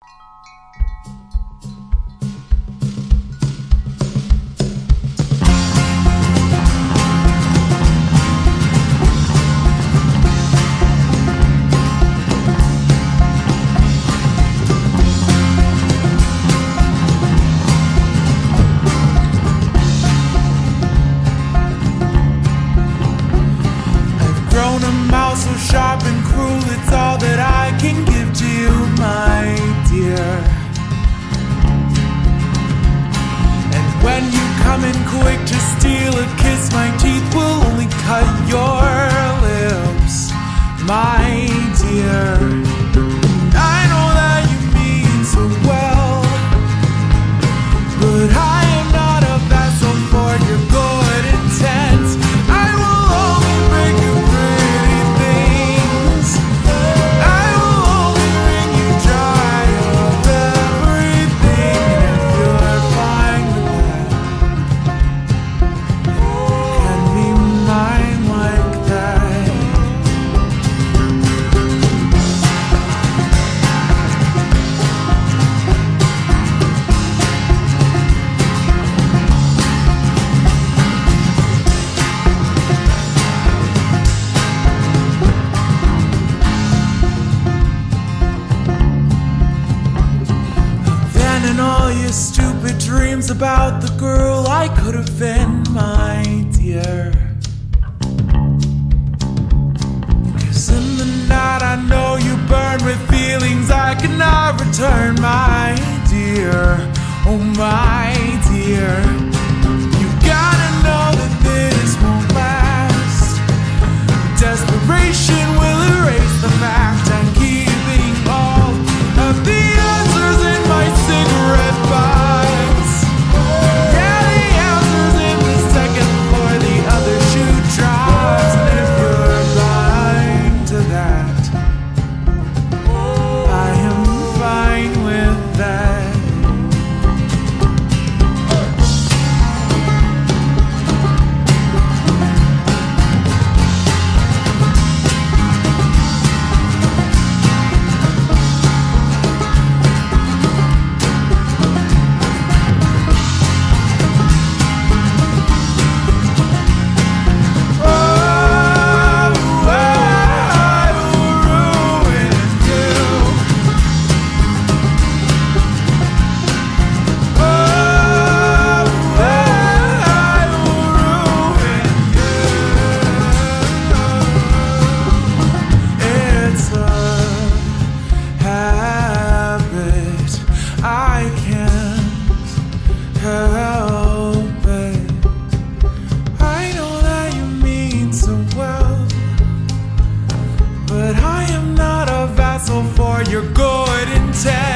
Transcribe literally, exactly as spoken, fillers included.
So sharp and cruel, it's all that I can give to you, my dear. And when you come in quick to steal a kiss, my teeth will only cut your lips, my dear. I know that you mean so well, but I am not a vessel for your good intent. I will only bring you stupid dreams about the girl I could have been, my dear. 'Cause in the night I know you burn with feelings I cannot return, my dear. Oh my dear, you gotta know that this won't last. Desperation will erase the fact I'm keeping all of the answers in my cigarette box. Yeah, the answers in the second floor, the other shoe drops. And if you're blind to that, I am fine with that. Help it. I know that you mean so well, but I am not a vessel for your good intent.